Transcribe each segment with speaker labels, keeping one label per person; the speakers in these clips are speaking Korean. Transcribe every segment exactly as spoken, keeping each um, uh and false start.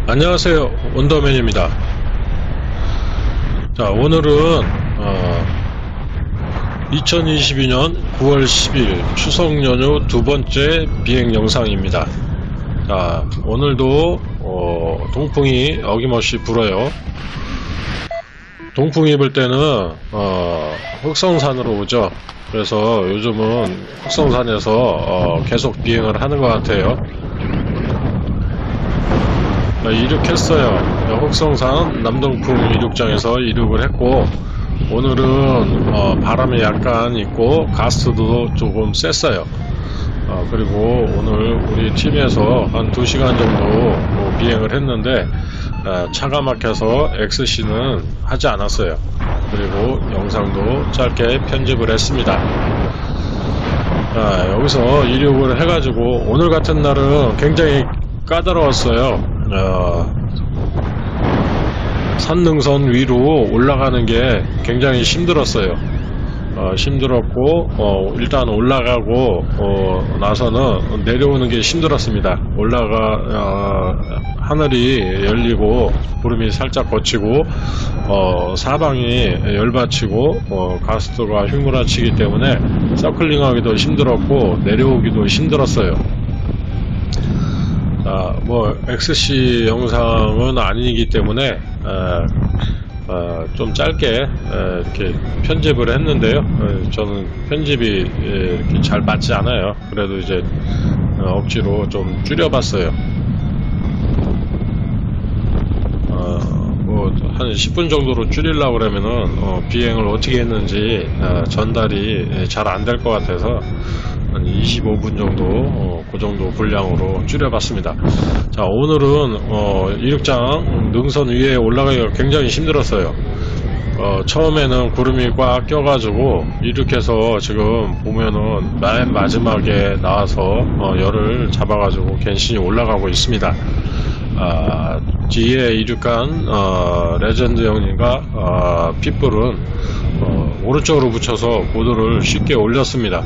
Speaker 1: 안녕하세요, 원더맨입니다. 자, 오늘은 어, 이천이십이 년 구월 십일 추석 연휴 두 번째 비행 영상입니다. 자, 오늘도 어, 동풍이 어김없이 불어요. 동풍이 불 때는 어, 흑성산으로 오죠. 그래서 요즘은 흑성산에서 어, 계속 비행을 하는 것 같아요. 이륙했어요. 흑성산 남동풍 이륙장에서 이륙을 했고, 오늘은 어, 바람이 약간 있고 가스도 조금 셌어요. 어, 그리고 오늘 우리 팀에서 한 두 시간 정도 뭐 비행을 했는데 어, 차가 막혀서 엑스씨는 하지 않았어요. 그리고 영상도 짧게 편집을 했습니다. 아, 여기서 이륙을 해가지고 오늘 같은 날은 굉장히 까다로웠어요. 어, 산능선 위로 올라가는 게 굉장히 힘들었어요. 어, 힘들었고 어, 일단 올라가고 어, 나서는 내려오는 게 힘들었습니다. 올라가 어, 하늘이 열리고 구름이 살짝 걷히고 어, 사방이 열받치고 어, 가스도가 휘몰아치기 때문에 서클링하기도 힘들었고 내려오기도 힘들었어요. 아, 뭐 엑스씨 영상은 아니기 때문에 아, 아, 좀 짧게 아, 이렇게 편집을 했는데요. 아, 저는 편집이 이렇게 잘 맞지 않아요. 그래도 이제 어, 억지로 좀 줄여봤어요. 뭐 한 십 분 정도로 줄이려고 그러면은 어, 비행을 어떻게 했는지 어, 전달이 잘 안 될 것 같아서 한 이십오 분 정도 어, 그 정도 분량으로 줄여봤습니다. 자, 오늘은 어, 이륙장 능선 위에 올라가기가 굉장히 힘들었어요. 어, 처음에는 구름이 꽉 껴가지고 이륙해서 지금 보면은 맨 마지막에 나와서 어, 열을 잡아가지고 갠신히 올라가고 있습니다. 아, 뒤에 이륙한 어, 레전드 형님과 어, 핏불은 어, 오른쪽으로 붙여서 고도를 쉽게 올렸습니다.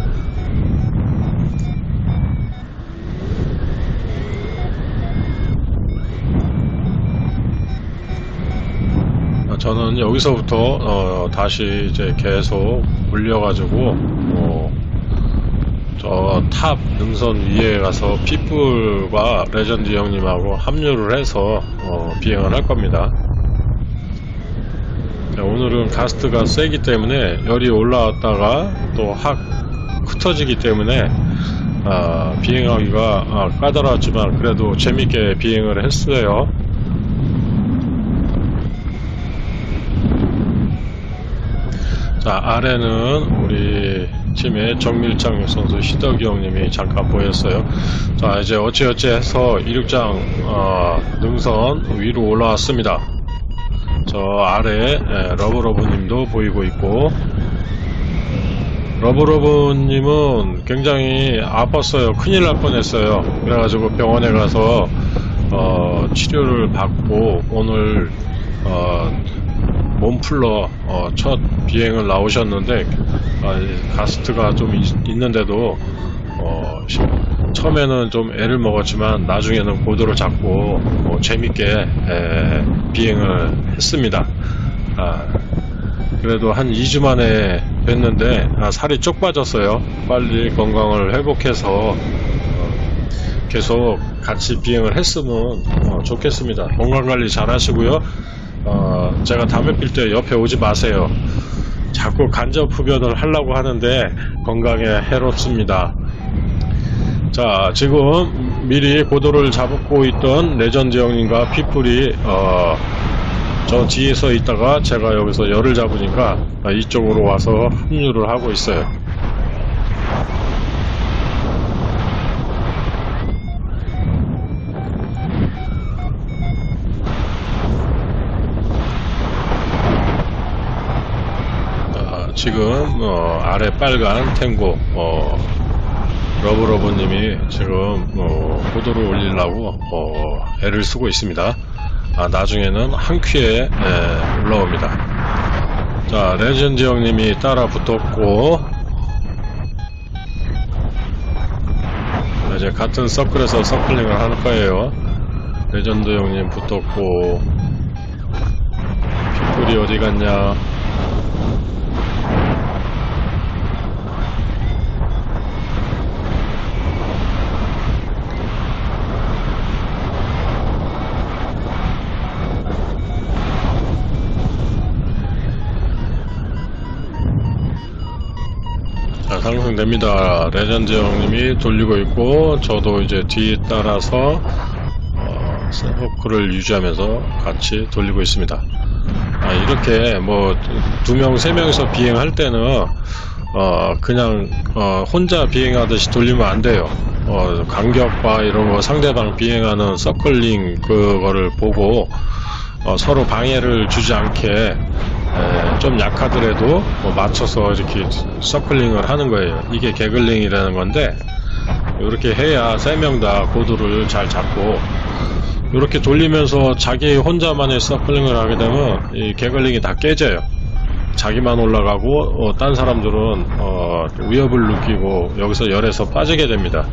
Speaker 1: 저는 여기서부터 어, 다시 이제 계속 올려가지고 어, 저 탑 능선 위에 가서 핏불과 레전드 형님하고 합류를 해서 어, 비행을 할 겁니다. 자, 오늘은 가스트가 세기 때문에 열이 올라왔다가 또 확 흩어지기 때문에 아, 비행하기가 아, 까다로웠지만 그래도 재밌게 비행을 했어요. 자, 아래는 우리 팀의 정밀장 선수 희덕이 형님이 잠깐 보였어요. 자, 이제 어찌어찌 해서 이륙장 어, 능선 위로 올라왔습니다. 저 아래 러브러브님도 보이고 있고, 러브러브님은 굉장히 아팠어요. 큰일 날 뻔했어요. 그래가지고 병원에 가서 어, 치료를 받고 오늘 어, 몸 풀러 어, 첫 비행을 나오셨는데 아, 가스트가 좀 있, 있는데도 어, 처음에는 좀 애를 먹었지만 나중에는 고도를 잡고 어, 재밌게 에, 비행을 했습니다. 아, 그래도 한 이 주 만에 뵀는데 아, 살이 쪽 빠졌어요. 빨리 건강을 회복해서 어, 계속 같이 비행을 했으면 어, 좋겠습니다. 건강관리 잘 하시고요. 어, 제가 담배 필 때 옆에 오지 마세요. 자꾸 간접 흡연을 하려고 하는데 건강에 해롭습니다. 자, 지금 미리 고도를 잡고 있던 레전드 형님과 핏불이 어, 저 뒤에서 있다가 제가 여기서 열을 잡으니까 이쪽으로 와서 합류를 하고 있어요. 지금 어, 아래 빨간 탱고 어, 러브러브님이 지금 어, 고도를 올리려고 어, 애를 쓰고 있습니다. 아, 나중에는 한 퀴에 에, 올라옵니다. 자, 레전드 형님이 따라 붙었고 이제 같은 서클에서 서클링을 할 거예요. 레전드 형님 붙었고, 핏불이 어디 갔냐. 자, 상승됩니다. 레전드 형님이 돌리고 있고, 저도 이제 뒤에 따라서 어, 서클을 유지하면서 같이 돌리고 있습니다. 아, 이렇게 뭐 두 명, 세 명이서 비행할 때는 어, 그냥 어, 혼자 비행하듯이 돌리면 안 돼요. 어, 간격과 이런 거 상대방 비행하는 서클링 그거를 보고 어, 서로 방해를 주지 않게 에, 좀 약하더라도 뭐 맞춰서 이렇게 서클링을 하는 거예요. 이게 개글링이라는 건데, 이렇게 해야 세 명 다 고도를 잘 잡고, 이렇게 돌리면서 자기 혼자만의 서클링을 하게 되면 이 개글링이 다 깨져요. 자기만 올라가고 어, 딴 사람들은 어, 위협을 느끼고 여기서 열에서 빠지게 됩니다.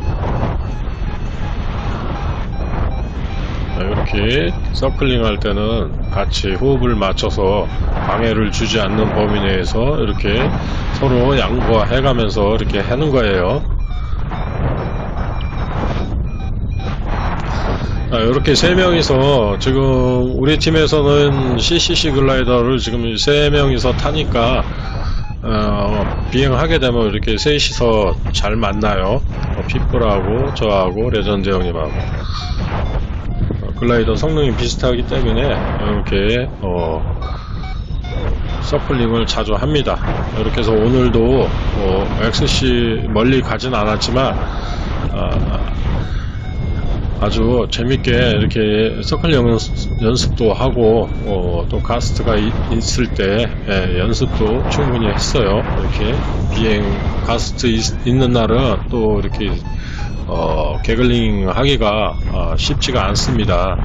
Speaker 1: 이렇게 서클링 할 때는 같이 호흡을 맞춰서 방해를 주지 않는 범위 내에서 이렇게 서로 양보해 가면서 이렇게 하는 거예요. 아, 이렇게 세 명이서 지금 우리 팀에서는 씨씨씨 글라이더를 지금 세 명이서 타니까 어, 비행하게 되면 이렇게 셋이서 잘 만나요. 어, 핏불하고 저하고 레전드 형님하고 글라이더 성능이 비슷하기 때문에 이렇게 어, 서클링을 자주 합니다. 이렇게 해서 오늘도 어, 엑스씨 멀리 가진 않았지만 어, 아주 재밌게 이렇게 서클링 연습도 하고 어, 또 가스트가 이, 있을 때 예, 연습도 충분히 했어요. 이렇게 비행 가스트 있, 있는 날은 또 이렇게 어, 개글링 하기가 어, 쉽지가 않습니다.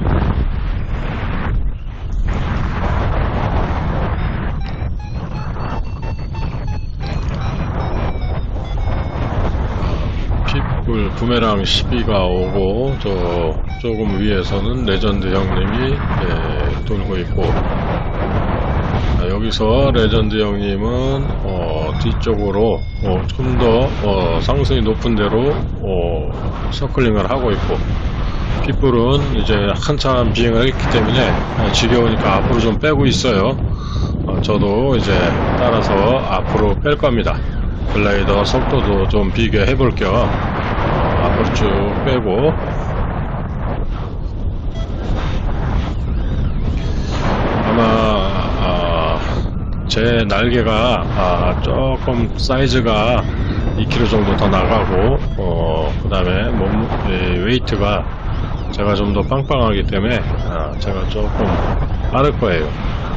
Speaker 1: 핏불 부메랑 십이가 오고, 저 조금 위에서는 레전드 형님이 예, 돌고 있고, 아, 여기서 레전드 형님은 어, 뒤쪽으로 어, 좀 더 어, 상승이 높은 데로 어, 서클링을 하고 있고, 핏불은 이제 한참 비행을 했기 때문에 어, 지겨우니까 앞으로 좀 빼고 있어요. 어, 저도 이제 따라서 앞으로 뺄 겁니다. 글라이더 속도도 좀 비교해 볼 겸 어, 앞으로 쭉 빼고, 아마 제 날개가 아, 조금 사이즈가 이 킬로그램 정도 더 나가고 어, 그 다음에 몸 예, 웨이트가 제가 좀 더 빵빵하기 때문에 아, 제가 조금 빠를 거예요.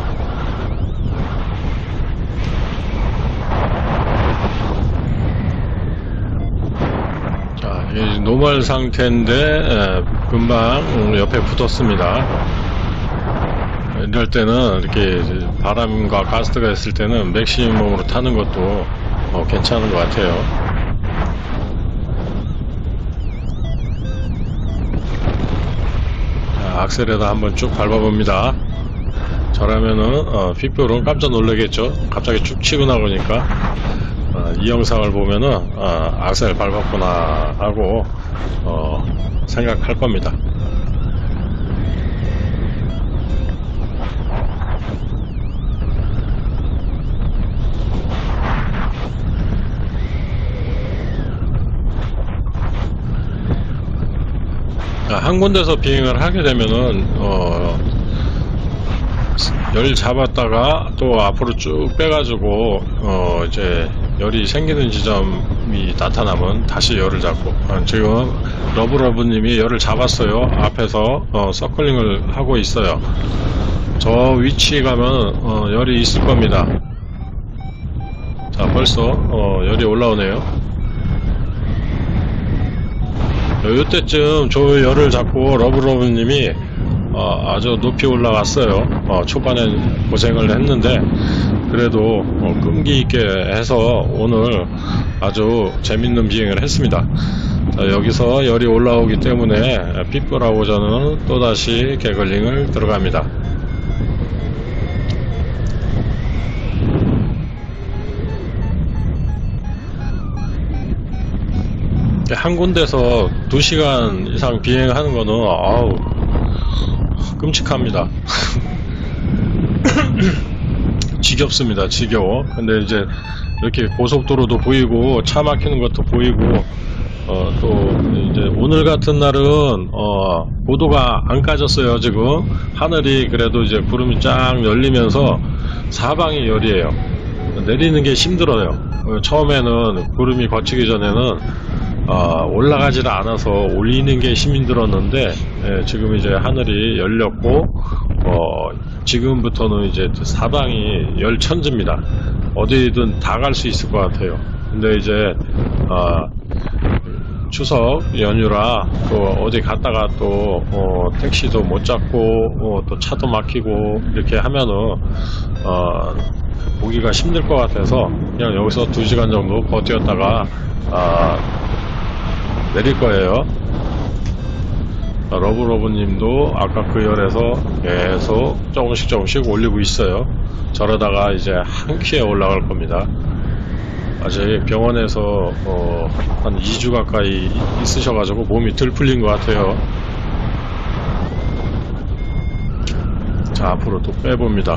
Speaker 1: 자, 이 노멀 상태인데 에, 금방 옆에 붙었습니다. 이럴 때는 이렇게 바람과 가스트가 있을 때는 맥시멈으로 타는 것도 어, 괜찮은 것 같아요. 자, 악셀에다 한번 쭉 밟아봅니다. 저라면은 어, 핏불은 깜짝 놀라겠죠. 갑자기 쭉 치고 나오니까 어, 이 영상을 보면은 어, 악셀 밟았구나 하고 어, 생각할 겁니다. 한 군데서 비행을 하게 되면은 어, 열 잡았다가 또 앞으로 쭉 빼가지고 어, 이제 열이 생기는 지점이 나타나면 다시 열을 잡고, 어, 지금 러브러브님이 열을 잡았어요. 앞에서 어, 서클링을 하고 있어요. 저 위치 가면 어, 열이 있을 겁니다. 자, 벌써 어, 열이 올라오네요. 이때쯤 저 열을 잡고 러브러브님이 어, 아주 높이 올라갔어요. 어, 초반에 고생을 했는데 그래도 어, 끈기 있게 해서 오늘 아주 재밌는 비행을 했습니다. 자, 여기서 열이 올라오기 때문에 빗불하고 저는 또다시 개글링을 들어갑니다. 한 군데서 두 시간 이상 비행하는 거는 아우 끔찍합니다. 지겹습니다. 지겨워. 근데 이제 이렇게 고속도로도 보이고 차 막히는 것도 보이고 어, 또 이제 오늘 같은 날은 어, 고도가 안 까졌어요. 지금 하늘이 그래도 이제 구름이 쫙 열리면서 사방이 열이에요. 내리는 게 힘들어요. 어, 처음에는 구름이 거치기 전에는 어, 올라가지를 않아서 올리는 게 힘들었는데 예, 지금 이제 하늘이 열렸고 어, 지금부터는 이제 사방이 열천지입니다. 어디든 다 갈 수 있을 것 같아요. 근데 이제 어, 추석 연휴라 또 어디 갔다가 또 어, 택시도 못 잡고 어, 또 차도 막히고 이렇게 하면은 어, 보기가 힘들 것 같아서 그냥 여기서 두 시간 정도 버텼다가 어, 내릴 거예요. 러브러브님도 아까 그 열에서 계속 조금씩 조금씩 올리고 있어요. 저러다가 이제 한 키에 올라갈 겁니다. 아직 병원에서 어, 한 이 주 가까이 있으셔가지고 몸이 덜 풀린 것 같아요. 자, 앞으로 또 빼봅니다.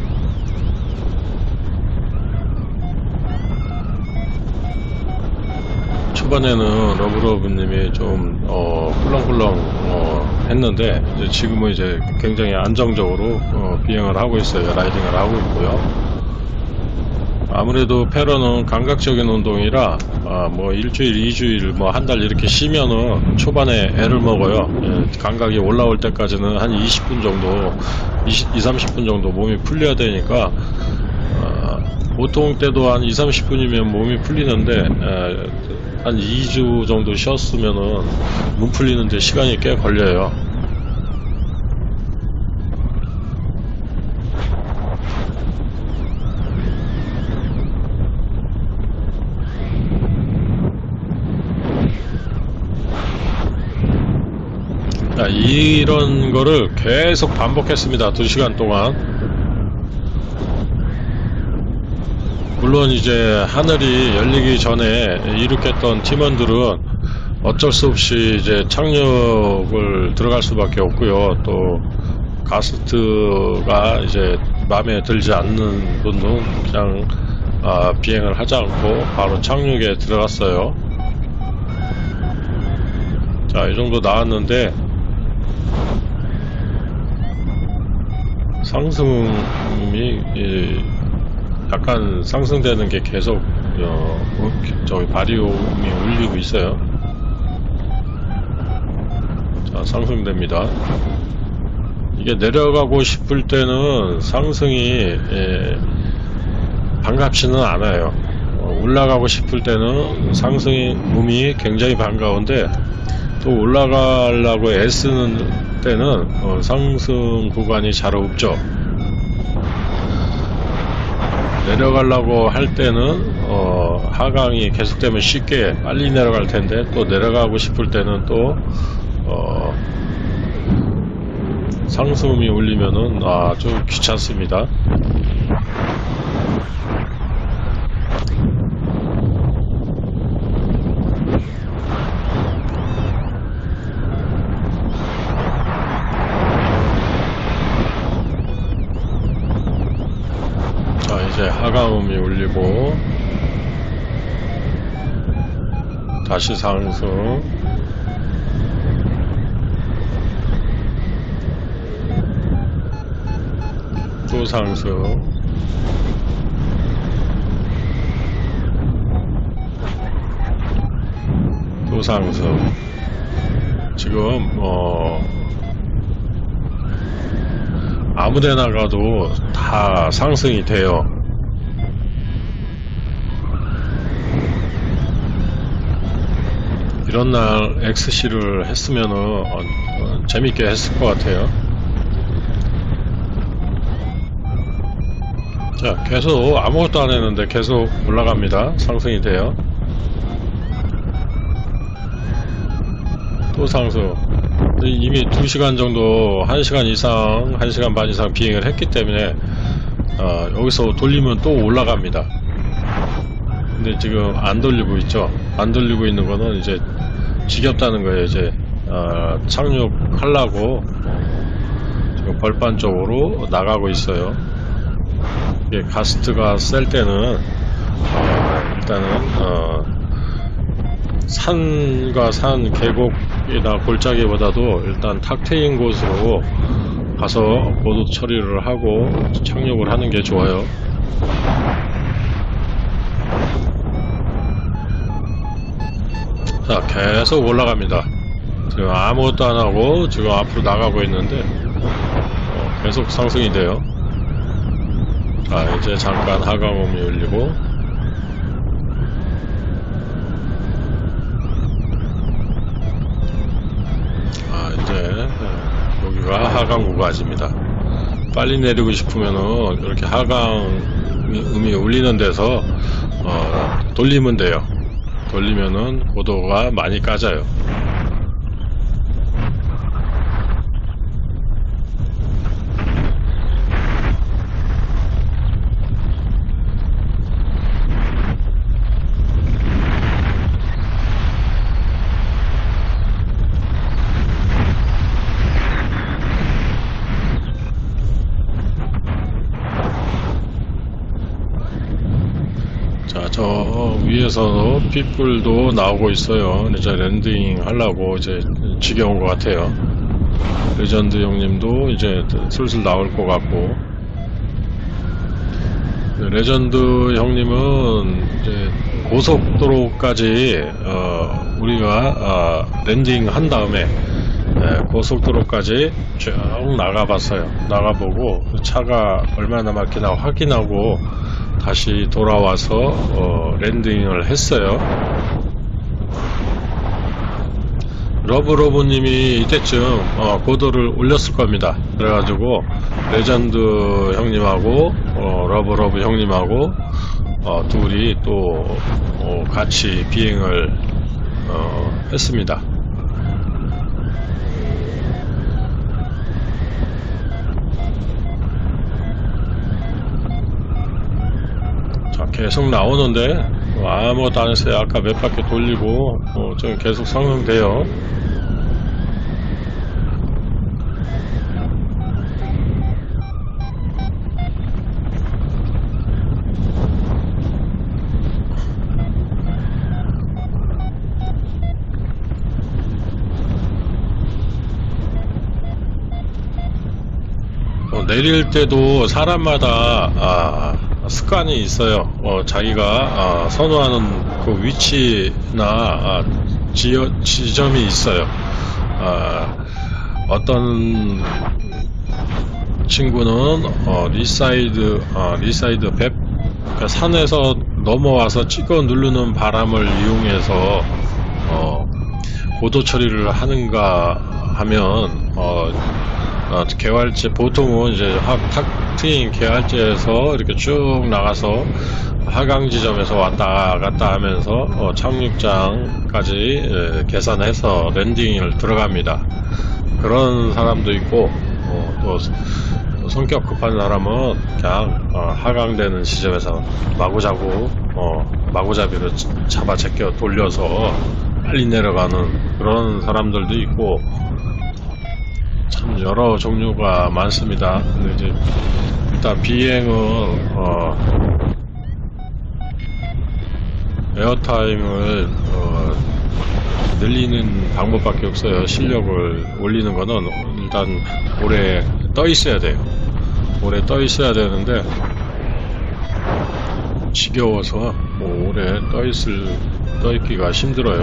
Speaker 1: 초반에는 러브러브님이 좀 어, 꿀렁꿀렁 어, 했는데 이제 지금은 이제 굉장히 안정적으로 어, 비행을 하고 있어요. 라이딩을 하고 있고요. 아무래도 패러는 감각적인 운동이라 아, 뭐 일주일, 이주일, 뭐 한 달 이렇게 쉬면은 초반에 애를 먹어요. 예, 감각이 올라올 때까지는 한 이십 분 정도, 이십, 삼십 분 정도 몸이 풀려야 되니까 아, 보통 때도 한 이, 삼십 분이면 몸이 풀리는데 에, 한 이 주 정도 쉬었으면은 몸 풀리는데 시간이 꽤 걸려요. 자, 이런 거를 계속 반복했습니다. 두 시간 동안. 물론 이제 하늘이 열리기 전에 이륙했던 팀원들은 어쩔 수 없이 이제 착륙을 들어갈 수밖에 없고요. 또 가스트가 이제 마음에 들지 않는 분은 그냥 아, 비행을 하지 않고 바로 착륙에 들어갔어요. 자, 이 정도 나왔는데 상승이 이, 약간 상승되는 게 계속 어, 저기 바리움이 울리고 있어요. 자, 상승됩니다. 이게 내려가고 싶을 때는 상승이 예, 반갑지는 않아요. 어, 올라가고 싶을 때는 상승이 음이 굉장히 반가운데 또 올라가려고 애쓰는 때는 어, 상승 구간이 잘 없죠. 내려가려고 할 때는 어, 하강이 계속되면 쉽게 빨리 내려갈 텐데 또 내려가고 싶을 때는 또 어, 상승음이 울리면은 아, 좀 귀찮습니다. 이제 하강음이 울리고 다시 상승, 또 상승, 또 상승. 지금 어 아무데나 가도 다 상승이 돼요. 이런 날 엑스씨를 했으면은 어, 어, 재밌게 했을 것 같아요. 자, 계속 아무것도 안 했는데 계속 올라갑니다. 상승이 돼요. 또 상승. 이미 두 시간 정도, 한 시간 이상, 한 시간 반 이상 비행을 했기 때문에 어, 여기서 돌리면 또 올라갑니다. 근데 지금 안 돌리고 있죠. 안 돌리고 있는 거는 이제 지겹다는 거예요. 이제 어, 착륙하려고 지금 벌판 쪽으로 나가고 있어요. 이게 가스트가 셀 때는 어, 일단은 어, 산과 산 계곡이나 골짜기보다도 일단 탁 트인 곳으로 가서 보도 처리를 하고 착륙을 하는 게 좋아요. 자, 계속 올라갑니다. 지금 아무것도 안 하고 지금 앞으로 나가고 있는데 어, 계속 상승이 돼요. 자, 이제 잠깐 하강음이 울리고, 아, 이제 여기가 하강 구간입니다. 빨리 내리고 싶으면은 이렇게 하강음이 울리는 데서 어, 돌리면 돼요. 돌리면은 고도가 많이 까져요. 자, 저 위에서 핏불도 나오고 있어요. 이제 랜딩 하려고 이제 지겨운 것 같아요. 레전드 형님도 이제 슬슬 나올 것 같고, 레전드 형님은 이제 고속도로까지 어, 우리가 어, 랜딩 한 다음에 네, 고속도로까지 쭉 나가봤어요. 나가보고 차가 얼마나 막히나 확인하고 다시 돌아와서 어, 랜딩을 했어요. 러브러브님이 이때쯤 어, 고도를 올렸을 겁니다. 그래가지고 레전드 형님하고 어, 러브러브 형님하고 어, 둘이 또 어, 같이 비행을 어, 했습니다. 계속 나오는데 아무것도 안 했어요. 아까 몇 바퀴 돌리고 어, 좀 계속 상승돼요. 어, 내릴 때도 사람마다 아, 습관이 있어요. 어, 자기가 아, 선호하는 그 위치나 아, 지여, 지점이 있어요. 아, 어떤 친구는 어, 리사이드 어, 리사이드 백 그러니까 산에서 넘어와서 찍어 누르는 바람을 이용해서 어, 고도 처리를 하는가 하면 어, 어, 개활제, 보통은 이제 탁 트인 개활제에서 이렇게 쭉 나가서 하강 지점에서 왔다 갔다 하면서 어, 착륙장까지 에, 계산해서 랜딩을 들어갑니다. 그런 사람도 있고, 어, 또 성격 급한 사람은 그냥 어, 하강되는 지점에서 마구잡고 어, 마구잡이로 잡아 제껴 돌려서 빨리 내려가는 그런 사람들도 있고, 참 여러 종류가 많습니다. 근데 이제 일단 비행은 어, 에어타임을 어, 늘리는 방법밖에 없어요. 실력을 올리는 거는 일단 오래 떠 있어야 돼요. 오래 떠 있어야 되는데 지겨워서 뭐 오래 떠 있을 떠 있기가 힘들어요.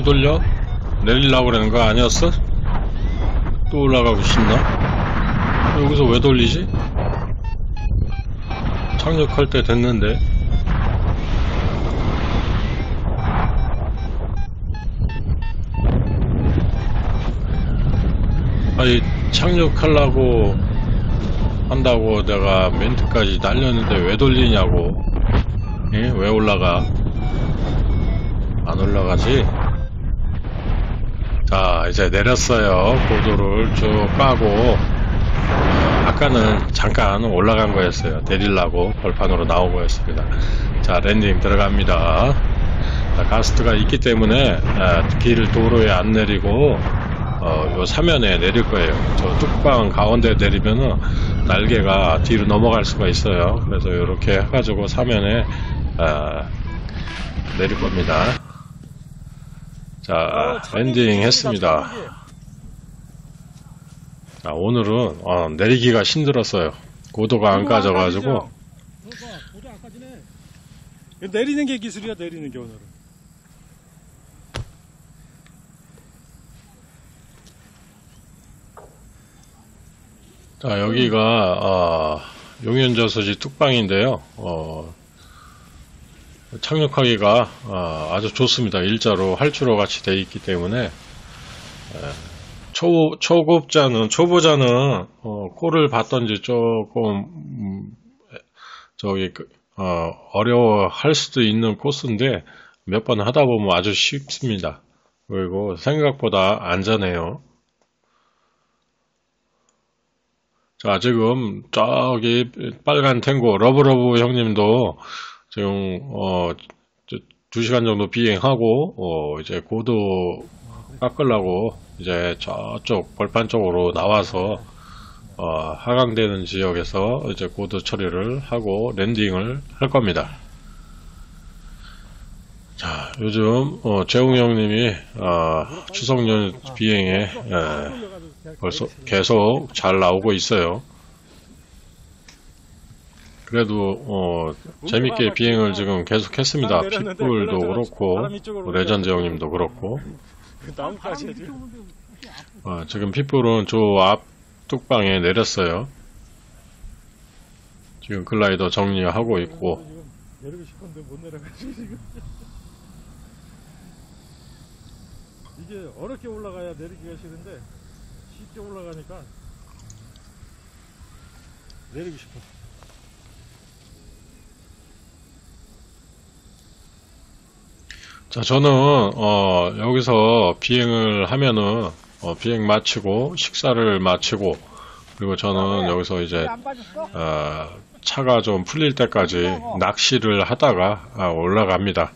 Speaker 1: 왜 돌려? 내리려고 그러는 거 아니었어? 또 올라가고 싶나? 여기서 왜 돌리지? 착륙할 때 됐는데. 아니, 착륙하려고 한다고 내가 멘트까지 날렸는데 왜 돌리냐고. 예? 왜 올라가? 안 올라가지? 자, 이제 내렸어요. 고도를 쭉 까고. 어, 아까는 잠깐 올라간 거였어요. 내리려고 벌판으로 나온 거였습니다. 자, 랜딩 들어갑니다. 자, 가스트가 있기 때문에 아, 길을 도로에 안 내리고 어, 요 사면에 내릴 거예요. 저 뚝방 가운데 내리면은 날개가 뒤로 넘어갈 수가 있어요. 그래서 이렇게 해가지고 사면에 아, 내릴 겁니다. 자, 랜딩 했습니다. 자, 오늘은 어, 내리기가 힘들었어요. 고도가 안 까져가지고.
Speaker 2: 내리는 게 기술이야, 내리는 게 오늘은.
Speaker 1: 자, 여기가 어, 용연저수지 뚝방인데요. 어, 착륙하기가 어, 아주 좋습니다. 일자로 활주로 같이 되어 있기 때문에. 에, 초, 초급자는, 초보자는, 어, 꼴을 봤던지 조금, 음, 저기, 어, 어려워 할 수도 있는 코스인데, 몇 번 하다 보면 아주 쉽습니다. 그리고 생각보다 안전해요. 자, 지금, 저기, 빨간 탱고, 러브러브 형님도, 지금, 어, 두 시간 정도 비행하고, 어, 이제 고도 깎으려고, 이제 저쪽 벌판 쪽으로 나와서 어, 하강되는 지역에서 이제 고도 처리를 하고 랜딩을 할 겁니다. 자, 요즘 어, 재웅 형님이 어, 추석 연휴 비행에 에, 벌써 계속 잘 나오고 있어요. 그래도 어, 재밌게 비행을 지금 계속 했습니다. 핏불도 그렇고 레전드 형님도 그렇고. 어, 지금 핏불은 저 앞 뚝방에 내렸어요. 지금 글라이더 정리하고 있고.
Speaker 2: 내리고 싶은데 못 내려가지고 지금. 이게 어렵게 올라가야 내리기가 싫은데 쉽게 올라가니까 내리고 싶어.
Speaker 1: 자, 저는 어, 여기서 비행을 하면은 어, 비행 마치고 식사를 마치고 그리고 저는 여기서 이제 어, 차가 좀 풀릴 때까지 낚시를 하다가 아, 올라갑니다.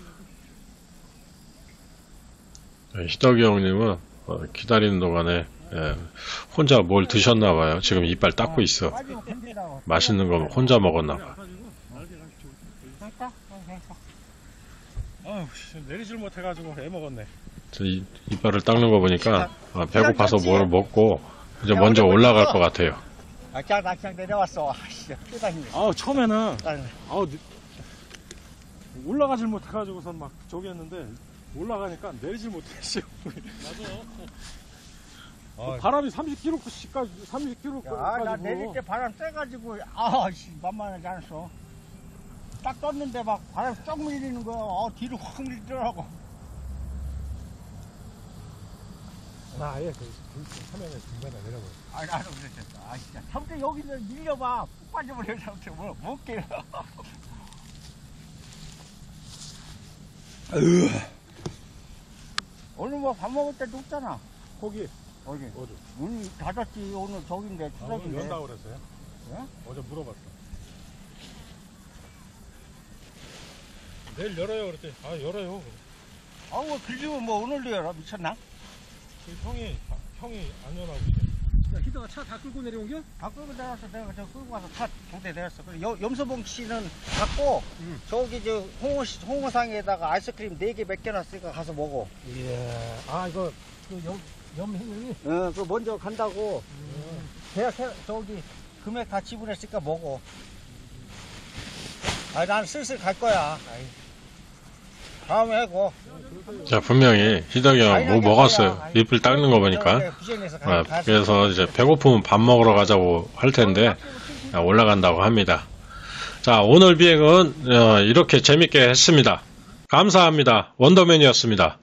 Speaker 1: 희덕이 형님은 어, 기다리는 동안에 예, 혼자 뭘 드셨나봐요. 지금 이빨 닦고 있어. 맛있는 거 혼자 먹었나봐.
Speaker 2: 아휴, 내리질 못해가지고 애 먹었네.
Speaker 1: 저 이, 이빨을 닦는 거 보니까 아, 배고파서 뭘 먹고 이제 먼저 올라갈 것 같아요.
Speaker 3: 아, 그냥 나 그냥 내려왔어. 아씨, 뼈다니.
Speaker 2: 아우, 처음에는 아우 올라가질 못해가지고선 막 저기 했는데 올라가니까 내리질 못했어. 맞아. 바람이 삼십 킬로미터까지 삼십 킬로미터까지.
Speaker 3: 야, 나 내릴 때 바람 쐬가지고 아씨 만만하지 않았어. 딱 떴는데 막 바람이 쫙 밀리는 거야. 어, 뒤로 확 밀리더라고.
Speaker 2: 나 아예 그 화면에 중간에 내려버려.
Speaker 3: 아, 나도 그랬어. 아, 진짜. 삼촌 여기는 밀려봐. 푹 빠져버려, 삼촌. 뭐, 못 깨요. 오늘 뭐 밥 먹을 때도 없잖아.
Speaker 2: 거기
Speaker 3: 어디?
Speaker 2: 어디?
Speaker 3: 문 닫았지. 오늘 저긴데,
Speaker 2: 아, 오늘
Speaker 3: 추석인데.
Speaker 2: 연다고 그랬어요?
Speaker 3: 예?
Speaker 2: 어제 물어봤어. 내일 열어요 그랬더니 아 열어요.
Speaker 3: 아우, 뭐, 빌리면 뭐 오늘도 열어. 미쳤나?
Speaker 2: 그 형이 형이 안 열하고 있어. 야, 희덕아 차 다 끌고 내려온 게?
Speaker 3: 다 끌고 내려왔어. 내가 저 끌고 가서 차 두 대 내렸어. 그래, 여, 염소봉 씨는 갖고,
Speaker 2: 응.
Speaker 3: 저기 저 홍어, 씨- 홍어상에다가 아이스크림 네 개 맡겨놨으니까 가서 먹어.
Speaker 2: 예. 아 이거 그 염, 염행이.
Speaker 3: 어, 그 먼저 간다고. 대야 저기 금액 다 지불했으니까 먹어. 아, 난 슬슬 갈 거야. 아이. 다음에 하고.
Speaker 1: 자, 분명히 희덕이 형 뭐 먹었어요. 잎을 닦는 거 보니까. 아, 그래서 이제 배고프면 밥 먹으러 가자고 할 텐데, 아, 올라간다고 합니다. 자, 오늘 비행은 어, 이렇게 재밌게 했습니다. 감사합니다. 원더맨이었습니다.